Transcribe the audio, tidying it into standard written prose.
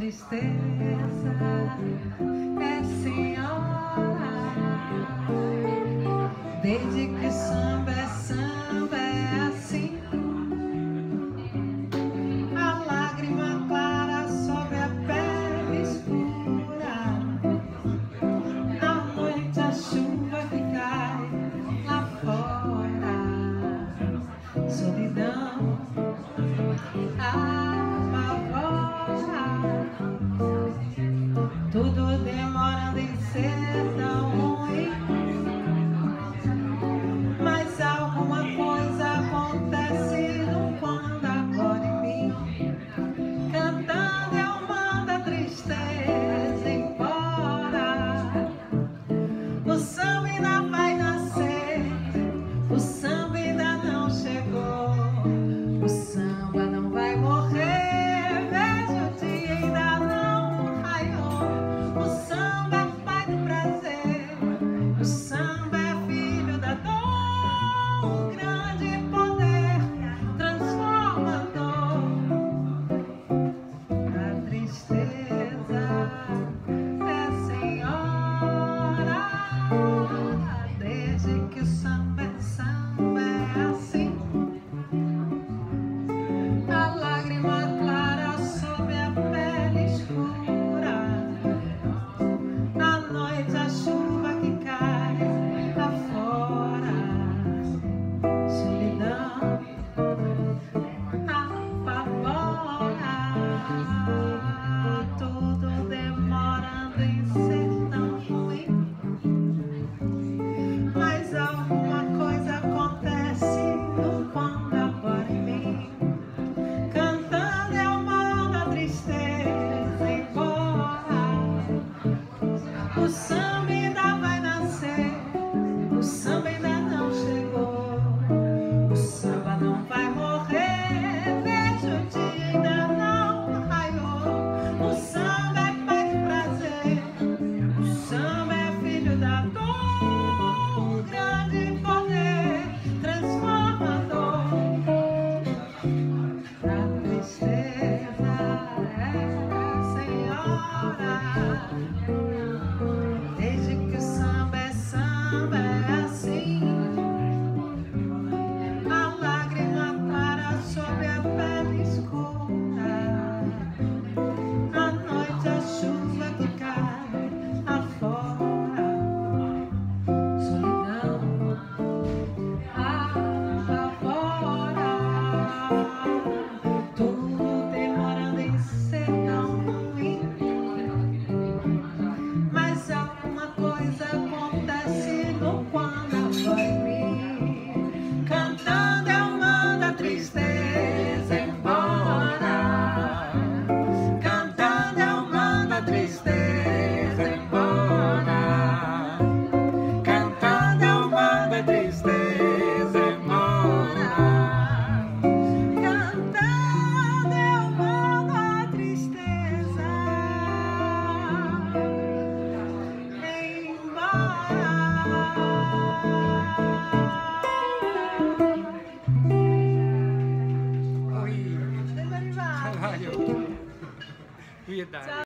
tristeza é senhora. Desde que samba é assim. A lágrima clara sobre a pele escura. À noite a chuva que cai lá fora. Solidão apavora. Tudo demorando em ser tão ruim, mas alguma coisa acontece no quando agora em mim. Cantando eu mando a tristeza embora. O samba ainda vai nascer, o samba ainda não chegou, o samba não vai morrer, vejo o dia ainda não raiou. O samba é pai do prazer, o samba é filho da dor, um grande poder transformador. A tristeza é senhora, desde que o samba é assim. A lágrima clara sobre a pele escura. À noite a chuva que cai lá fora. Solidão apavora. Tudo demorando em ser tão ruim, mas alguma coisa acontece no quando agora em mim. Cantando eu mando a tristeza embora. O samba ainda vai nascer, o samba ainda não chegou, o samba não vai morrer, vejo o dia ainda não raiou. O samba é pai do prazer, o samba é filho da dor, um grande poder transformador. A tristeza é senhora, desde que o samba é assim. A lágrima clara sobre a pele escura. À noite a chuva que cai lá fora. Solidão apavora. Tudo demorando em ser tão ruim, mas alguma coisa acontece no quando agora em mim. Cantando eu mando a tristeza embora. Cantando eu mando a tristeza embora. Cantando eu mando a tristeza embora. Cantando eu mando a tristeza embora. Oi, caralho. Verdade.